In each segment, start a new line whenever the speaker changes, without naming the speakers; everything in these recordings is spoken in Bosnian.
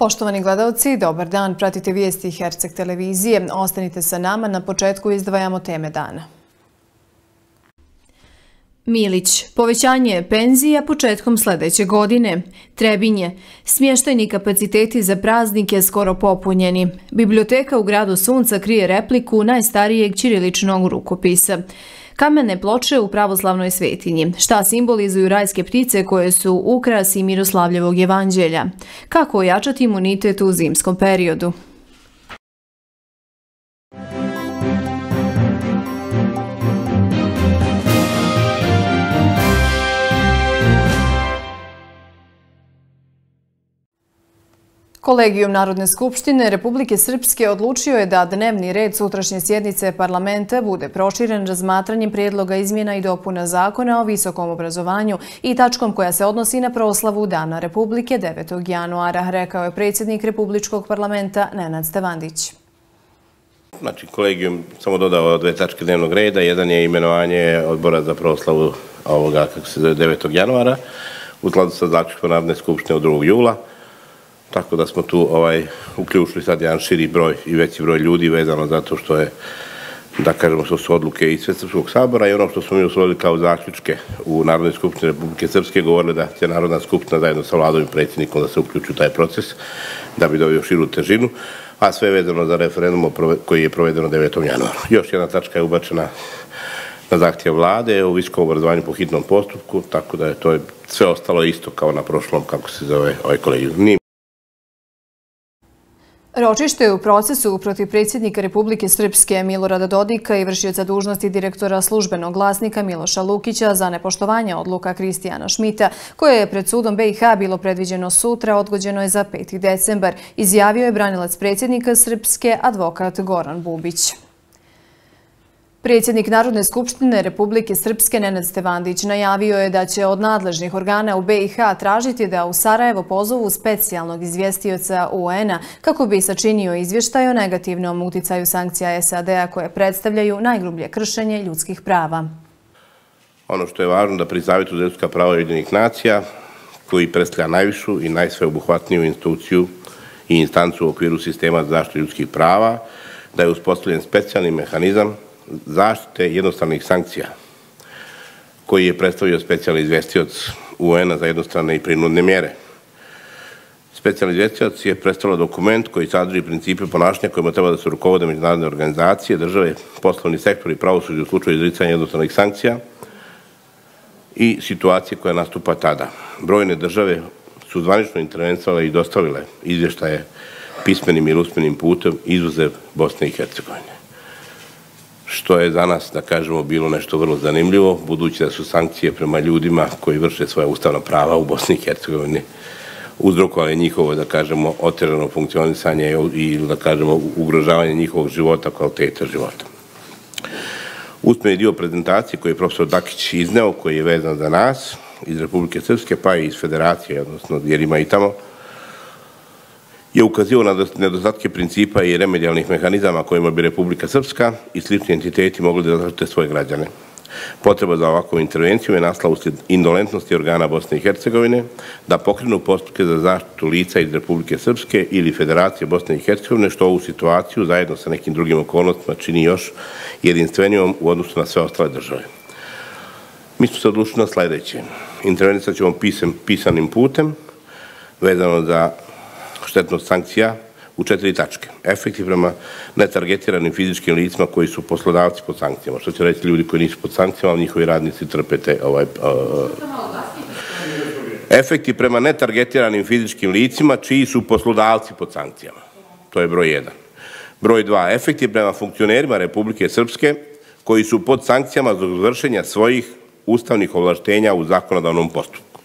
Poštovani gledalci, dobar dan, pratite vijesti Herceg televizije. Ostanite sa nama, na početku izdvajamo teme dana. Milić, povećanje penzija početkom sljedeće godine. Trebinje, smještajni kapaciteti za praznike skoro popunjeni. Biblioteka u gradu Sunca krije repliku najstarijeg ćiriličnog rukopisa. Kamene ploče u pravoslavnoj svetinji. Šta simbolizuju rajske ptice koje su ukras i Miroslavljevog evanđelja? Kako ojačati imunitet u zimskom periodu? Kolegijum Narodne skupštine Republike Srpske odlučio je da dnevni red sutrašnje sjednice parlamenta bude proširen razmatranjem prijedloga izmjena i dopuna zakona o visokom obrazovanju i tačkom koja se odnosi na proslavu Dana Republike 9. januara, rekao je predsjednik Republičkog parlamenta Nenad Stevandić.
Znači, kolegijum samo dodao 2 tačke dnevnog reda. Jedan je imenovanje odbora za proslavu ovoga, kako se zove, 9. januara, u skladu sa zaključkom Narodne skupštine od 2. jula. Tako da smo tu uključili sad jedan širi broj i veći broj ljudi vezano zato što je, da kažemo, što su odluke iz Svesrpskog sabora i ono što smo mi usvojili kao zaključke u Narodnoj skupštini Republike Srpske govorili da će Narodna skupština zajedno sa vladom i predsjednikom da se uključi u taj proces da bi dobio širu težinu, a sve je vezano za referendum koji je provedeno 9. januara. Još jedna tačka je ubačena na zahtjev vlade u visokom obrazovanju po hitnom postupku, tako da je to sve ostalo isto kao na prošlom, kako se zove ovaj kolegijum.
Ročište je u procesu protiv predsjednika Republike Srpske Milorada Dodika i vršioca dužnosti direktora službenog glasnika Miloša Lukića za nepoštovanje odluka Kristijana Šmita, koje je pred sudom BiH bilo predviđeno sutra, odgođeno je za 5. decembar, izjavio je branilac predsjednika Srpske, advokat Goran Bubić. Predsjednik Narodne skupštine Republike Srpske Nenad Stevandić najavio je da će od nadležnih organa u BiH tražiti da u Sarajevo pozovu specijalnog izvjestioca UN-a kako bi sačinio izvještaj o negativnom uticaju sankcija SAD-a koje predstavljaju najgrublje kršenje ljudskih prava.
Ono što je važno da pri Savjetu za ljudska prava Ujedinjenih nacija, koji predstavlja najvišu i najsveobuhvatniju instituciju i instancu u okviru sistema za zaštitu ljudskih prava, da je uspostavljen specijalni mehanizam zaštite jednostavnih sankcija koji je predstavio specijalni izvestioc UN-a za jednostrane i prinudne mjere. Specijalni izvestioc je predstavljao dokument koji sadrži principe ponašanja kojima treba da se rukovode međunarodne organizacije, države, poslovni sektor i pravosuđe u slučaju izricanja jednostavnih sankcija i situacije koja nastupa tada. Brojne države su zvanično intervenisale i dostavile izvještaje pismenim ili usmenim putem, izuzev Bosne i Hercegovine. Što je za nas, da kažemo, bilo nešto vrlo zanimljivo, budući da su sankcije prema ljudima koji vrše svoja ustavna prava u Bosni i Hercegovini uzrokovali njihovo, da kažemo, otežano funkcionisanje i, da kažemo, ugrožavanje njihovog života, kvaliteta života. Usmeni dio prezentacije koji je profesor Dakić izneo, koji je vezan za nas iz Republike Srpske, pa i iz Federacije, odnosno jer ima i tamo, je ukazio na nedostatke principa i remedijalnih mehanizama kojima bi Republika Srpska i slični entiteti mogli da zaštite svoje građane. Potreba za ovakvu intervenciju je nastala uslijed indolentnosti organa Bosne i Hercegovine da pokrenu postupke za zaštitu lica iz Republike Srpske ili Federacije Bosne i Hercegovine, što ovu situaciju zajedno sa nekim drugim okolnostima čini još jedinstvenijom u odnosu na sve ostale države. Mi smo se odlučili na sljedeće. Intervenisat ćemo pisanim putem vezano za štetnost sankcija u 4 tačke. Efekti prema netargetiranim fizičkim licima koji su poslodavci pod sankcijama. Što će reći ljudi koji nisu pod sankcijama, ali njihovi radnici trpete efekti prema netargetiranim fizičkim licima čiji su poslodavci pod sankcijama. To je broj 1. Broj 2. Efekti prema funkcionerima Republike Srpske koji su pod sankcijama zbog vršenja svojih ustavnih ovlaštenja u zakonodavnom postupku.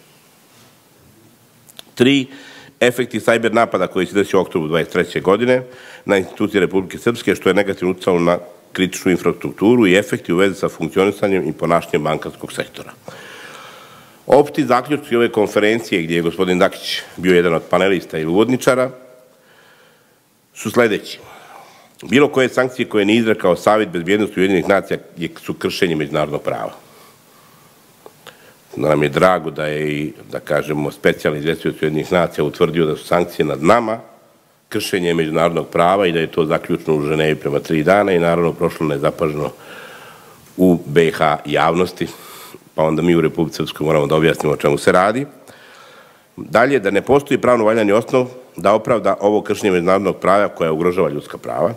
3. Efekti sajber napada koji se desio u oktobru 2023. godine na institucije Republike Srpske, što je negativno uticalo na kritičnu infrastrukturu i efekti u vezi sa funkcionisanjem i ponašanjem bankarskog sektora. Opšti zaključci ove konferencije, gdje je gospodin Dakić bio jedan od panelista ili uvodničara, su sljedeći. Bilo koje sankcije koje ne izrekao Savjet bezbjednosti Ujedinjenih nacija su kršenje međunarodnog prava. da nam je drago da je i, da kažemo, specijalni izvjestitelj Ujedinjenih nacija utvrdio da su sankcije nad nama kršenje međunarodnog prava i da je to zaključno u Ženevi prema 3 dana i naravno prošlo nezapaženo u BiH javnosti, pa onda mi u Republici Srpskoj moramo da objasnimo o čemu se radi. Dalje, da ne postoji pravno valjani osnov da opravda ovo kršenje međunarodnog prava koja ugrožava ljudska prava.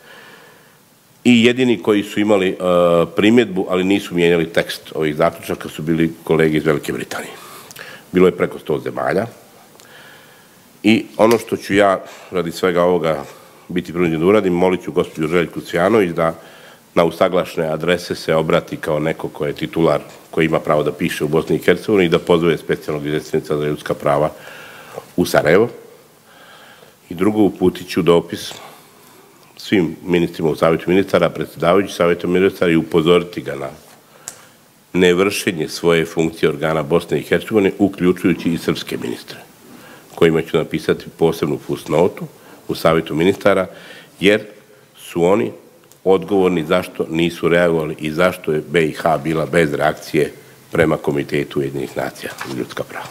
I jedini koji su imali primjedbu, ali nisu mijenjali tekst ovih zaključaka, su bili kolege iz Velike Britanije. Bilo je preko 100 zemalja. I ono što ću ja radi svega ovoga biti prinuđen da uradim, molit ću gospođu Željku Cvijanović da na usaglašene adrese se obrati kao neko ko je titular, koji ima pravo da piše u Bosni i Hercegovini i da pozove specijalnog izvjestitelja za ljudska prava u Sarajevo. I drugo, uputit ću dopis svim ministrima u Savjetu ministara, predsjedavajući Savjetom ministara i upozoriti ga na nevršenje svoje funkcije organa Bosne i Hercegovine, uključujući i srpske ministre, kojima ću napisati posebnu fusnotu u Savjetu ministara, jer su oni odgovorni zašto nisu reagovali i zašto je BiH bila bez reakcije prema Komitetu Ujedinjenih nacija za ljudska prava.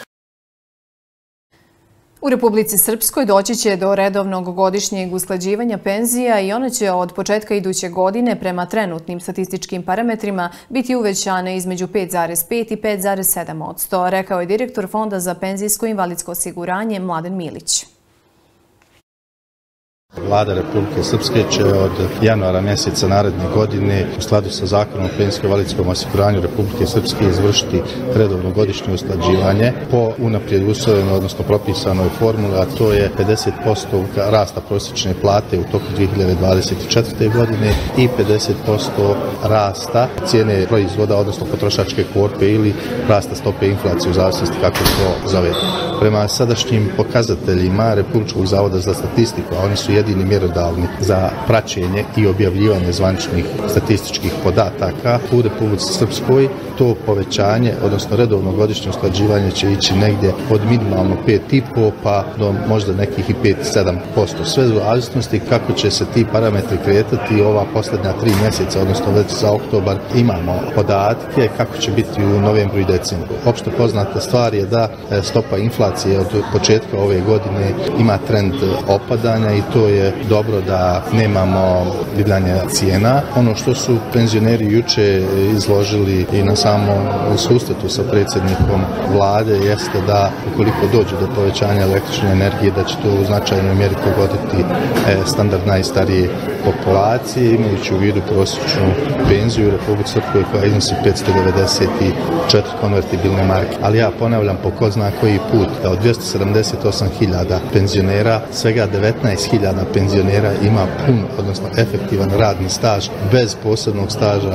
U Republici Srpskoj doći će do redovnog godišnjeg usklađivanja penzija i one će od početka iduće godine prema trenutnim statističkim parametrima biti uvećane između 5,5 i 5,7%, rekao je direktor Fonda za penzijsko i invalidsko osiguranje Mladen Milić.
Vlada Republike Srpske će od januara mjeseca naredne godine u skladu sa Zakonom o penzijskom i invalidskom osiguranju Republike Srpske izvršiti redovno godišnje usklađivanje po unaprijed usvojenoj, odnosno propisanoj formuli, a to je 50% rasta prosječne plate u toku 2024. godine i 50% rasta cijene proizvoda, odnosno potrošačke korpe ili rasta stope inflacije u zavisnosti kako to zove. Prema sadašnjim pokazateljima Republičkog zavoda za statistiku, a oni su jedini mjerodavni za praćenje i objavljivanje zvaničnih statističkih podataka u Republici Srpskoj, to povećanje, odnosno redovno godišnje usklađivanje će ići negdje od minimalno 5,5 pa do možda nekih i 5-7%. Sve u zavisnosti kako će se ti parametri kretati ova posljednja 3 mjeseca, odnosno već za oktobar imamo podatke kako će biti u novembru i decembru. Opšte poznata stvar je da stopa inflacije od početka ove godine ima trend opadanja i to je dobro da nemamo divljanja cijena. Ono što su penzioneri juče izložili i na samom susretu sa predsjednikom vlade jeste da ukoliko dođe do povećanja električne energije da će to u značajnoj mjeri pogoditi standard najstarije populacije, imajući u vidu prosječnu penziju u Republici Srpskoj koja iznosi 594 konvertibilne marke. Ali ja ponavljam po ko zna koji put da od 278.000 penzionera svega 19.000 penzionera ima pun, odnosno efektivan radni staž bez posebnog staža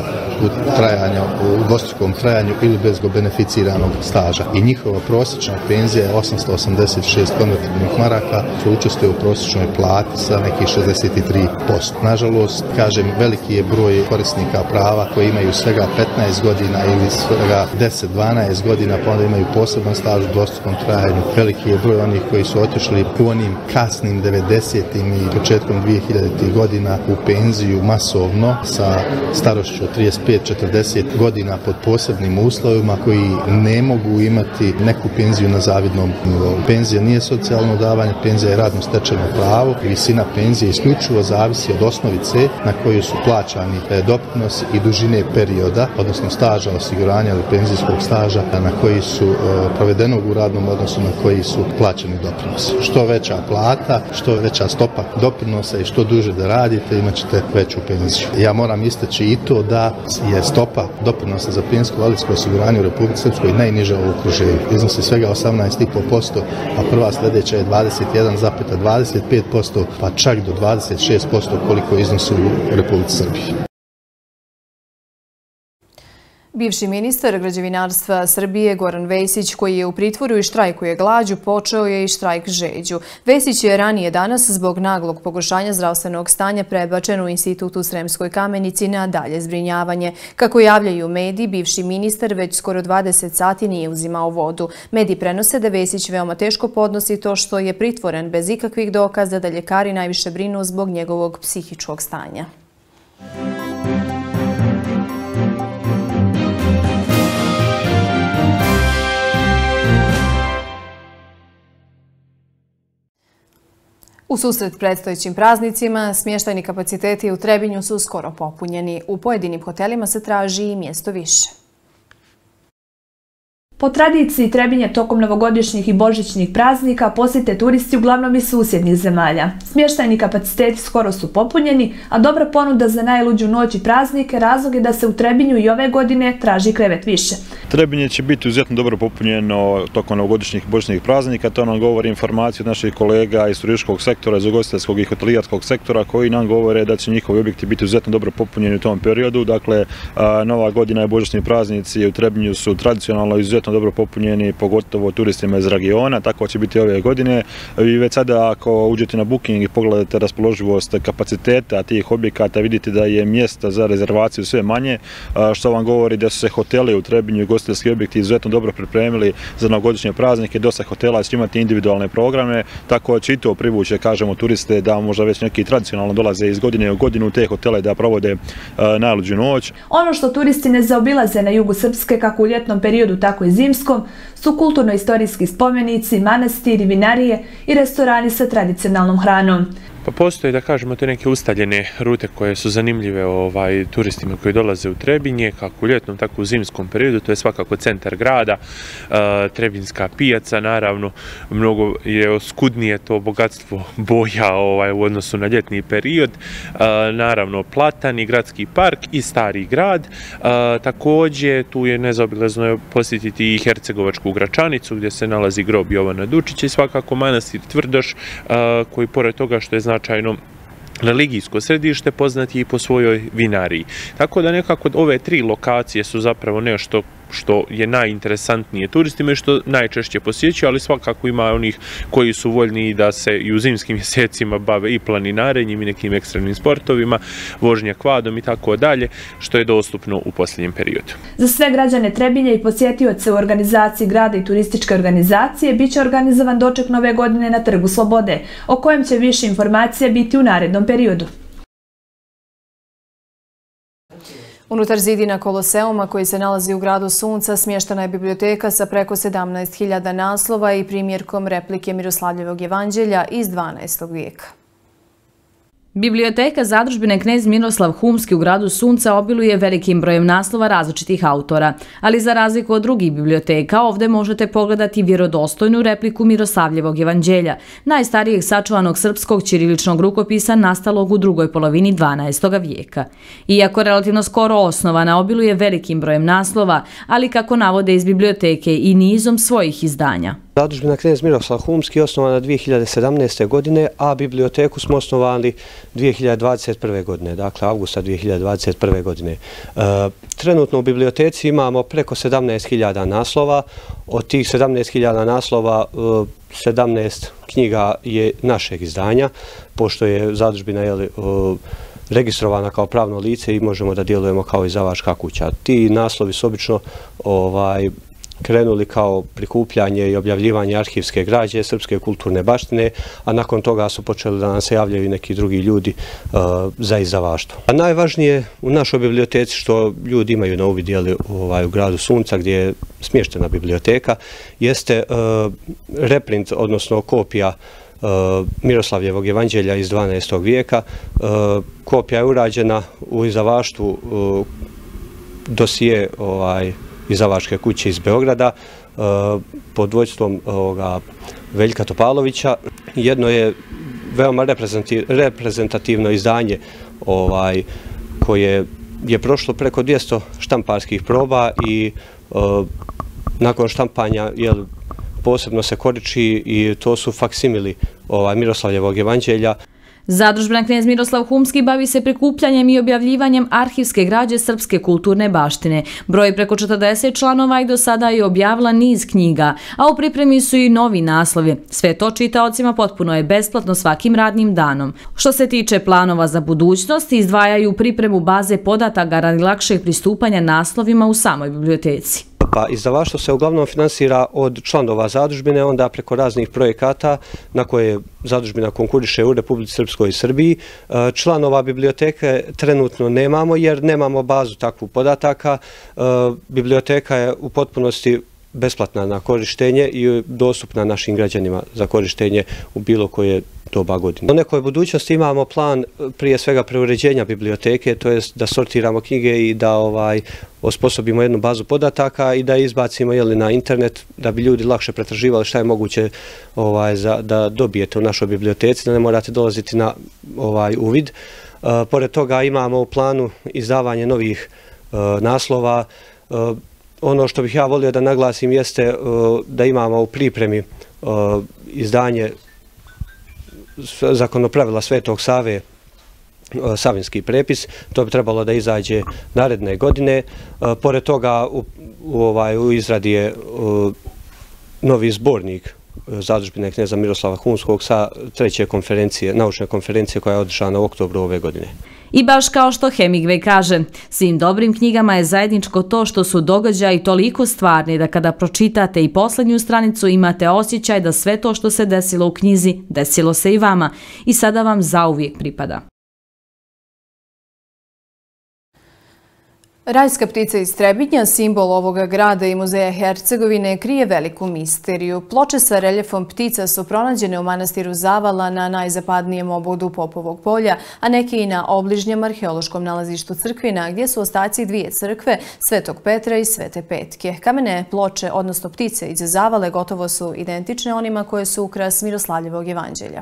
u dvostrukom trajanju ili bez beneficiranog staža. I njihova prosječna penzija je 886 konvertibilnih maraka, što učestvuje u prosječnoj plati sa nekih 63%. Nažalost, kažem, veliki je broj korisnika prava koji imaju svega 15 godina ili svega 10-12 godina, pa onda imaju poseban staž u dvostrukom trajanju. Veliki je broj onih koji su otišli u onim kasnim 90-im i početkom 2000-ih godina u penziju masovno sa starošću od 35-40 godina pod posebnim uslovima koji ne mogu imati neku penziju na zavidnom nivou. Penzija nije socijalno davanje, penzija je radno stečeno pravo. Visina penzije isključivo zavisi od osnovice na koju su plaćani doprinosi i dužine perioda, odnosno staža osiguranja ili penzijskog staža na koji su provedenog u radnom odnosu na koji su plaćeni doprinosi. Što veća plata, što veća stopa doprinosa i što duže da radite, imat ćete veću penziju. Ja moram istaći i to da je stopa doprinosa za penzijsko invalidsko osiguranje u Republici Srpskoj najniža u okruženju. Iznosi svega 18,5%, a prva sljedeća je 21,25%, pa čak do 26% koliko iznosi u Republici Srbiji.
Bivši ministar građevinarstva Srbije Goran Vesić, koji je u pritvoru i štrajkuje glađu, počeo je i štrajk žeđu. Vesić je ranije danas zbog naglog pogoršanja zdravstvenog stanja prebačen u institut u Sremskoj Kamenici na dalje zbrinjavanje. Kako javljaju mediji, bivši ministar već skoro 20 sati nije uzimao vodu. Mediji prenose da Vesić veoma teško podnosi to što je pritvoren bez ikakvih dokaza, da ljekari najviše brinu zbog njegovog psihičkog stanja. U susret predstojećim praznicima, smještajni kapaciteti u Trebinju su skoro popunjeni. U pojedinim hotelima se traži i mjesto više.
Po tradiciji Trebinje tokom novogodišnjih i božićnih praznika posjete turisti uglavnom iz susjednih zemalja. Smještajni kapaciteti skoro su popunjeni, a dobra ponuda za najluđu noć i praznike razlog je da se u Trebinju i ove godine traži krevet više.
Trebinje će biti izuzetno dobro popunjeno tokom novogodišnjih i božićnih praznika. To nam govori informacija od naših kolega iz turističkog sektora, iz ugostiteljskog i hotelijerskog sektora koji nam govore da će njihovi objekti biti izuzetno dobro popunjeni u tom periodu. Dakle, nova godina i božićni praznici u Trebinju su tradicionalno izuzetno dobro popunjeni, pogotovo turistima iz regiona, tako će biti ove godine. I već sada ako uđete na Booking i pogledate raspoloživost kapaciteta tih objekata, vidite da je mjesta za rezervaciju sve manje, što vam govori da su se hoteli u Trebinju i ugostiteljski objekti izuzetno dobro pripremili za novogodišnje praznike. Dosta hotela će imati individualne programe, tako će i to privuće, kažemo, turiste da možda već neki tradicionalno dolaze iz godine u godinu u te hotele da provode najluđu noć.
Ono što turisti ne zaobilaze na jugu Srpske, kako u ljetnom periodu, tako i zimskom, su kulturno-istorijski spomenici, manastiri, vinarije i restorani sa tradicionalnom hranom.
Pa postoje, da kažemo, te neke ustaljene rute koje su zanimljive turistima koji dolaze u Trebinje, kako u ljetnom, tako u zimskom periodu. To je svakako centar grada, Trebinjska pijaca, naravno, mnogo je oskudnije to bogatstvo boja u odnosu na ljetni period. Naravno, Platani, gradski park i stari grad. Također, tu je nezaobilazno posjetiti i Hercegovačku Gračanicu, gdje se nalazi grob Jovana Dučića i svakako manastir Tvrdoš, koji pored toga što je značajno religijsko središte, poznati i po svojoj vinariji. Tako da nekako ove tri lokacije su zapravo nešto što je najinteresantnije turistima i što najčešće posjećuju, ali svakako ima onih koji su voljni da se i u zimskim mjesecima bave i planinarenjem i nekim ekstremnim sportovima, vožnja kvadom i tako dalje, što je dostupno u posljednjem periodu.
Za sve građane Trebinja i posjetioce u organizaciji grada i turističke organizacije biće organizovan doček nove godine na Trgu Slobode, o kojem će više informacija biti u narednom periodu.
Unutar zidina Koloseuma koji se nalazi u gradu Sunca smještena je biblioteka sa preko 17.000 naslova i primjerkom replike Miroslavljevog evanđelja iz 12. vijeka.
Biblioteka Zadružbine Knez Miroslav Humski u gradu Sunca obiluje velikim brojem naslova različitih autora, ali za razliku od drugih biblioteka ovdje možete pogledati vjerodostojnu repliku Miroslavljevog evanđelja, najstarijeg sačuvanog srpskog ćiriličnog rukopisa nastalog u drugoj polovini 12. vijeka. Iako relativno skoro osnovana, obiluje velikim brojem naslova, ali kako navode iz biblioteke i nizom svojih izdanja.
Zadružbina Knez Miroslav Humski je osnovana 2017. godine, a biblioteku smo osnovali 2021. godine, dakle avgusta 2021. godine. Trenutno u biblioteci imamo preko 17.000 naslova. Od tih 17.000 naslova 17 knjiga je našeg izdanja, pošto je zadružbina registrovana kao pravno lice i možemo da djelujemo kao izdavačka kuća. Ti naslovi su obično krenuli kao prikupljanje i objavljivanje arhivske građe, srpske kulturne baštine, a nakon toga su počeli da nam se javljaju neki drugi ljudi za izdavaštvo. A najvažnije u našoj biblioteci, što ljudi imaju na uvid u gradu Sunca gdje je smještena biblioteka, jeste reprint, odnosno kopija Miroslavljevog evanđelja iz 12. vijeka. Kopija je urađena u izdavaštvu dosije izdavačke kuće iz Beograda pod vodstvom Veljka Topalovića. Jedno je veoma reprezentativno izdanje koje je prošlo preko 200 štamparskih proba i nakon štampanja posebno se koriči i to su faksimili Miroslavljevog evanđelja.
Zadružbina Knez Miroslav Humski bavi se prikupljanjem i objavljivanjem arhivske građe srpske kulturne baštine. Broj preko 40 članova i do sada je objavila niz knjiga, a u pripremi su i novi naslovi. Sve to čitaocima potpuno je besplatno svakim radnim danom. Što se tiče planova za budućnost, izdvajaju pripremu baze podataka radi lakšeg pristupanja naslovima u samoj biblioteci.
Pa izdavaštvo se uglavnom finansira od članova zadružbine, onda preko raznih projekata na koje zadružbina konkuriše u Republici Srpskoj i Srbiji. Članova biblioteke trenutno nemamo jer nemamo bazu takvu podataka. Biblioteka je u potpunosti besplatna na korištenje i dostupna našim građanima za korištenje u bilo koje doba godine. U nekoj budućnosti imamo plan prije svega preuređenja biblioteke, to je da sortiramo knjige i da osposobimo jednu bazu podataka i da izbacimo na internet da bi ljudi lakše pretraživali šta je moguće da dobijete u našoj biblioteci, da ne morate dolaziti na uvid. Pored toga imamo u planu izdavanje novih naslova. Ono što bih ja volio da naglasim jeste da imamo u pripremi izdanje zakonopravila Svetog Save, savinski prepis. To bi trebalo da izađe naredne godine. Pored toga u izradi je novi zbornik Zadužbine kneza Miroslava Humskog sa 3. naučne konferencije koja je održana u oktobru ove godine.
I baš kao što Hemingway kaže, svim dobrim knjigama je zajedničko to što su događaji toliko stvarni da kada pročitate i poslednju stranicu imate osjećaj da sve to što se desilo u knjizi, desilo se i vama i sada vam zauvijek pripada.
Rajska ptica iz Trebinja, simbol ovoga grada i muzeja Hercegovine, krije veliku misteriju. Ploče sa reljefom ptica su pronađene u manastiru Zavala na najzapadnijem obodu Popovog polja, a neki i na obližnjem arheološkom nalazištu Crkvina, gdje su ostaci dvije crkve, Svetog Petra i Svete Petke. Kamene ploče, odnosno ptice iz Zavale, gotovo su identične onima koje su ukras Miroslavljevog jevanđelja.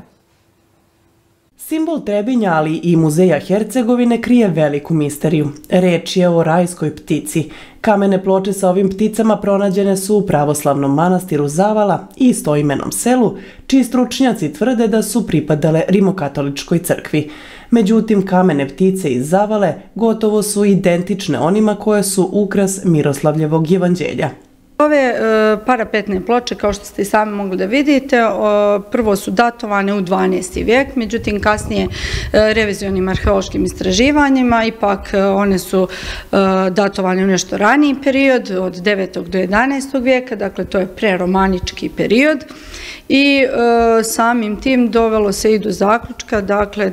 Simbol Trebinja, ali i muzeja Hercegovine krije veliku misteriju. Reč je o rajskoj ptici. Kamene ploče sa ovim pticama pronađene su u pravoslavnom manastiru Zavala i istoimenom selu, čiji stručnjaci tvrde da su pripadale rimokatoličkoj crkvi. Međutim, kamene ptice iz Zavale gotovo su identične onima koje su ukras Miroslavljevog jevanđelja.
Ove parapetne ploče, kao što ste i sami mogli da vidite, prvo su datovane u 12. vijek, međutim kasnije revizionim arheološkim istraživanjima, ipak one su datovane u nešto raniji period, od 9. do 11. vijeka, dakle to je preromanički period. I samim tim dovelo se i do zaključka dakle,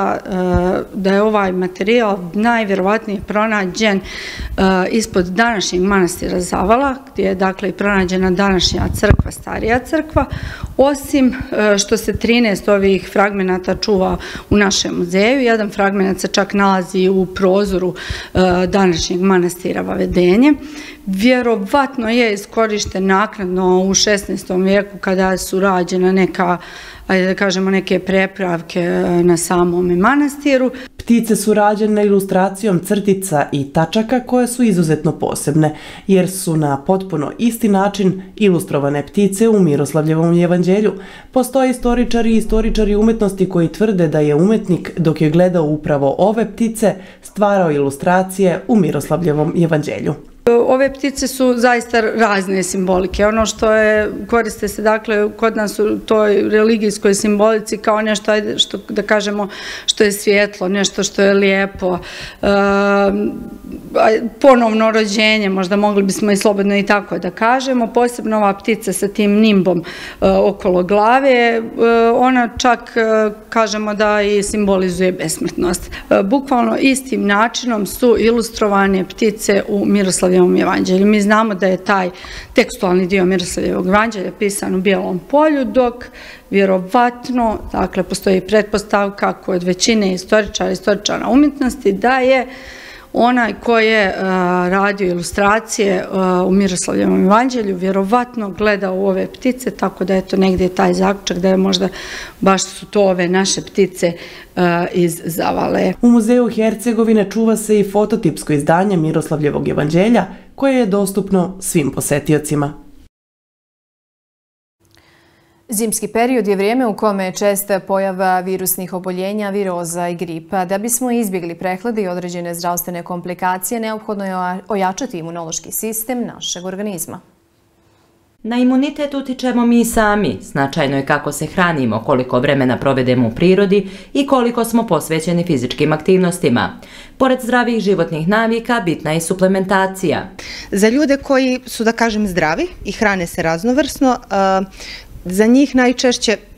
da je ovaj materijal najvjerovatnije pronađen ispod današnjeg manastira Zavala, gdje je dakle pronađena današnja crkva, starija crkva, osim što se 13 ovih fragmenata čuva u našem muzeju. Jedan fragment se čak nalazi u prozoru današnjeg manastira Vavedenje. Vjerovatno je iskorišten naknadno u 16. vijeku kada su rađena neke prepravke na samom manastiru.
Ptice su rađene ilustracijom crtica i tačaka koje su izuzetno posebne, jer su na potpuno isti način ilustrovane ptice u Miroslavljevom jevanđelju. Postoje istoričari i istoričari umetnosti koji tvrde da je umetnik, dok je gledao upravo ove ptice, stvarao ilustracije u Miroslavljevom jevanđelju.
Ove ptice su zaista razne simbolike. Ono što koriste se dakle kod nas u toj religijskoj simbolici kao nešto, da kažemo, što je svjetlo, nešto što je lijepo, ponovno rođenje, možda mogli bismo i slobodno i tako da kažemo. Posebno ova ptica sa tim nimbom okolo glave, ona čak kažemo da i simbolizuje besmrtnost. Bukvalno istim načinom su ilustrovane ptice u Miroslavljevom jevanđelju. Mi znamo da je taj tekstualni dio Miroslavljevog jevanđelja pisan u bijelom polju, dok vjerovatno, dakle, postoji pretpostavka kod većine istoričara umjetnosti da je onaj ko je radio ilustracije u Miroslavljevom jevanđelju vjerovatno gleda u ove ptice, tako da je to negdje taj zaključak da je možda baš su to ove naše ptice iz Zavale.
U muzeju Hercegovine čuva se i fototipsko izdanje Miroslavljevog jevanđelja koje je dostupno svim posetiocima.
Zimski period je vrijeme u kome je česta pojava virusnih oboljenja, viroza i gripa. Da bismo izbjegli prehlade i određene zdravstvene komplikacije, neophodno je ojačati imunološki sistem našeg organizma.
Na imunitet utičemo mi sami. Značajno je kako se hranimo, koliko vremena provedemo u prirodi i koliko smo posvećeni fizičkim aktivnostima. Pored zdravih životnih navika, bitna je i suplementacija.
Za ljude koji su, da kažem, zdravi i hrane se raznovrsno, za njih najčešće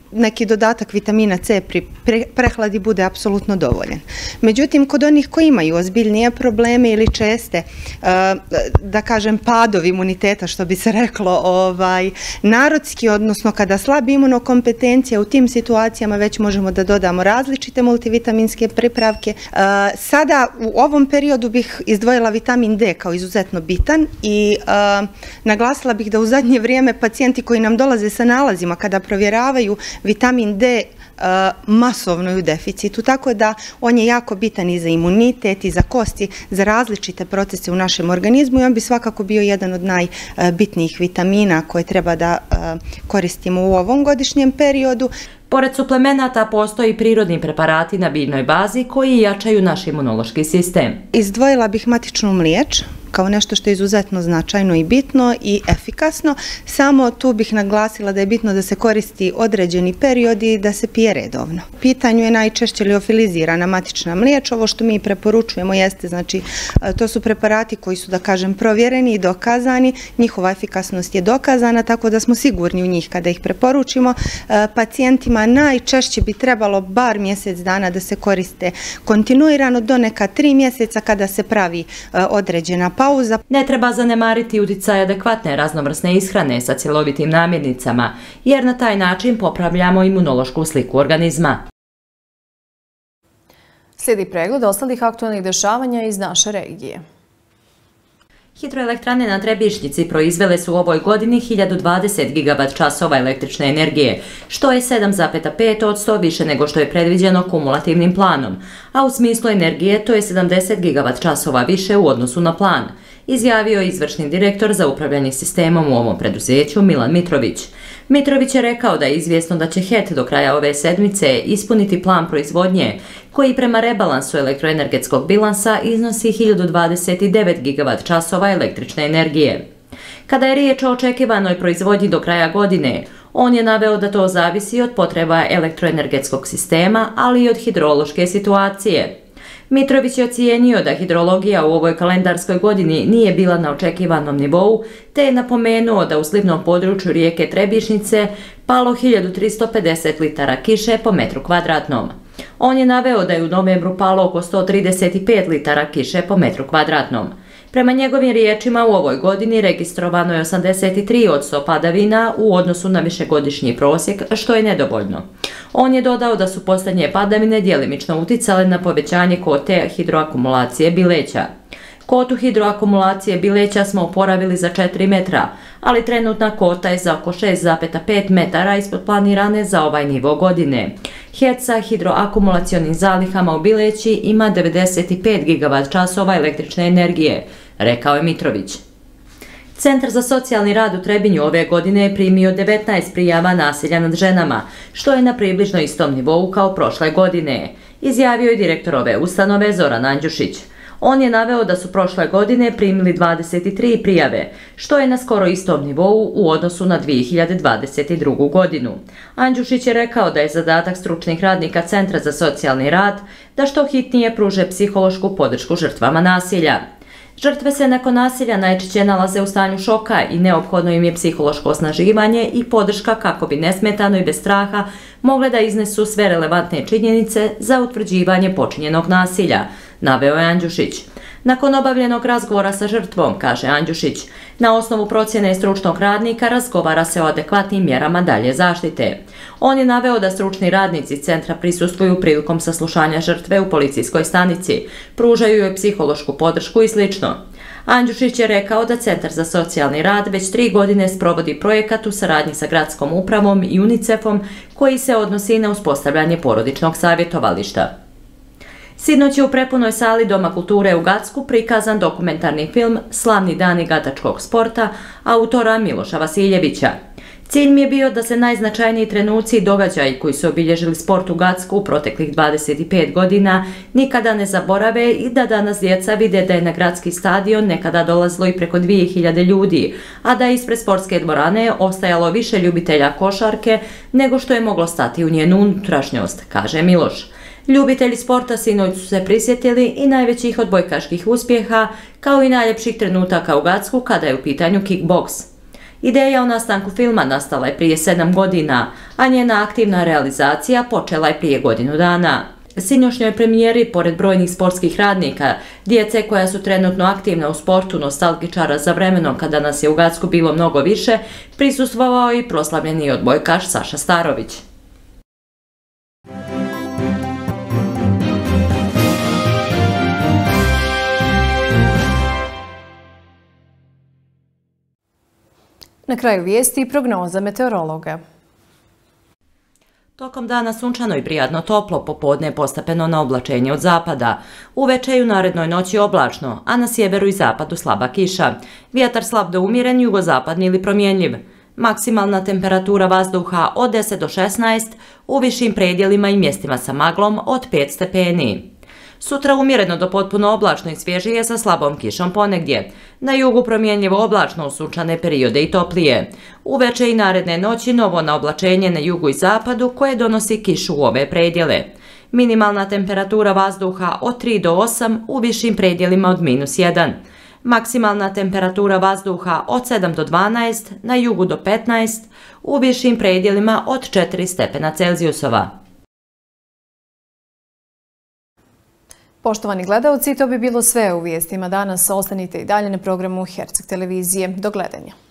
neki dodatak vitamina C pri prehladi bude apsolutno dovoljan. Međutim, kod onih koji imaju ozbiljnije probleme ili česte, da kažem, padovi imuniteta, što bi se reklo, narodski, odnosno kada slabi imunokompetencija, u tim situacijama već možemo da dodamo različite multivitaminske pripravke. Sada u ovom periodu bih izdvojila vitamin D kao izuzetno bitan i naglasila bih da u zadnje vrijeme pacijenti koji nam dolaze sa nalazima kada provjeravaju vitamin D masovno je u deficitu, tako da on je jako bitan i za imunitet i za kosti, za različite procese u našem organizmu i on bi svakako bio jedan od najbitnijih vitamina koje treba da koristimo u ovom godišnjem periodu.
Pored suplemenata postoji prirodni preparati na biljnoj bazi koji jačaju naš imunološki sistem.
Izdvojila bih matičnu mliječ kao nešto što je izuzetno značajno i bitno i efikasno, samo tu bih naglasila da je bitno da se koristi određeni periodi i da se pije redovno. Pitanju je najčešće liofilizirana matična mliječ, ovo što mi preporučujemo jeste, znači, to su preparati koji su, da kažem, provjereni i dokazani, njihova efikasnost je dokazana, tako da smo sigurni u njih kada ih preporučimo. Pacijentima najčešće bi trebalo bar mjesec dana da se koriste kontinuirano, do neka 3 mjeseca kada se pravi određena pauza.
Ne treba zanemariti uticaj adekvatne raznovrsne ishrane sa cjelovitim namirnicama, jer na taj način popravljamo imunološku sliku organizma.
Slijedi pregled ostalih aktualnih dešavanja iz naše regije.
Hidroelektrane na Trebišnjici proizvele su u ovoj godini 1020 GWh električne energije, što je 7,5% više nego što je predviđeno kumulativnim planom, a u smislu energije to je 70 GWh više u odnosu na plan, izjavio izvršni direktor za upravljanje sistemom u ovom preduzeću Milan Mitrović. Mitrović je rekao da je izvjesno da će HET do kraja ove sedmice ispuniti plan proizvodnje, koji prema rebalansu elektroenergetskog bilansa iznosi 1029 GWh električne energije. Kada je riječ o očekivanoj proizvodnji do kraja godine, on je naveo da to zavisi od potreba elektroenergetskog sistema, ali i od hidrološke situacije. Mitrović je ocijenio da hidrologija u ovoj kalendarskoj godini nije bila na očekivanom nivou, te je napomenuo da u slivnom području rijeke Trebišnjice palo 1350 litara kiše po metru kvadratnom. On je naveo da je u novembru palo oko 135 litara kiše po metru kvadratnom. Prema njegovim riječima u ovoj godini registrovano je 83% padavina u odnosu na višegodišnji prosjek, što je nedovoljno. On je dodao da su posljednje padavine djelimično uticale na povećanje kvote hidroakumulacije Bileća. Kvotu hidroakumulacije Bileća smo oporavili za 4 metra, ali trenutna kvota je za oko 6,5 metara ispod planirane za ovaj nivo godine. HET sa hidroakumulacionim zalihama u Bileći ima 95 GWh električne energije, rekao je Mitrović. Centar za socijalni rad u Trebinju ove godine je primio 19 prijava nasilja nad ženama, što je na približno istom nivou kao prošle godine, izjavio je direktor ove ustanove Zoran Andjušić. On je naveo da su prošle godine primili 23 prijave, što je na skoro istom nivou u odnosu na 2022. godinu. Andjušić je rekao da je zadatak stručnih radnika Centra za socijalni rad da što hitnije pruže psihološku podršku žrtvama nasilja. Žrtve se nakon nasilja najčešće nalaze u stanju šoka i neophodno im je psihološko osnaživanje i podrška kako bi nesmetano i bez straha mogle da iznesu sve relevantne činjenice za utvrđivanje počinjenog nasilja, naveo je Andjušić. Nakon obavljenog razgovora sa žrtvom, kaže Andjušić, na osnovu procjene stručnog radnika razgovara se o adekvatnim mjerama dalje zaštite. On je naveo da stručni radnici centra prisustvuju prilikom saslušanja žrtve u policijskoj stanici, pružaju joj psihološku podršku i sl. Andjušić je rekao da Centar za socijalni rad već 3 godine sprovodi projekat u saradnji sa gradskom upravom i UNICEF-om koji se odnosi na uspostavljanje porodičnog savjetovališta. Sinoć je u prepunoj sali Doma kulture u Gacku prikazan dokumentarni film Slavni dani gatačkog sporta autora Miloša Vasiljevića. Cilj mi je bio da se najznačajniji trenuci i događaji koji su obilježili sport u Gacku u proteklih 25 godina nikada ne zaborave i da danas djeca vide da je na gradski stadion nekada dolazilo i preko 2000 ljudi, a da je ispred sportske dvorane ostajalo više ljubitelja košarke nego što je moglo stati u njenu unutrašnjost, kaže Miloš. Ljubitelji sporta sinoć su se prisjetili i najvećih odbojkaških uspjeha, kao i najljepših trenutaka u Gacku kada je u pitanju kickboks. Ideja o nastanku filma nastala je prije 7 godina, a njena aktivna realizacija počela je prije godinu dana. Sinoćnjoj premijeri, pored brojnih sportskih radnika, djece koja su trenutno aktivna u sportu, nostalgičara za vremenom kada nas je u Gacku bilo mnogo više, prisustvovao i proslavljeni odbojkaš Saša Starović.
Na kraju vijesti i prognoza meteorologa.
Tokom dana sunčano i prijatno toplo, popodne postepeno na oblačenje od zapada. Uveče i u narednoj noći oblačno, a na sjeveru i zapadu slaba kiša. Vjetar slab do umjeren, jugozapadni ili promjenjiv. Maksimalna temperatura vazduha od 10 do 16, u višim predjelima i mjestima sa maglom od 5 stepeni. Sutra umjereno do potpuno oblačno i svježije sa slabom kišom ponegdje. Na jugu promjenjivo oblačno u sunčane periode i toplije. Uveče i naredne noći novo na oblačenje na jugu i zapadu koje donosi kišu u ove predjele. Minimalna temperatura vazduha od 3 do 8, u višim predjelima od -1. Maksimalna temperatura vazduha od 7 do 12, na jugu do 15, u višim predjelima od 4 stepena Celzijusova.
Poštovani gledalci, to bi bilo sve u vijestima danas. Ostanite i dalje na programu Herceg televizije. Do gledanja.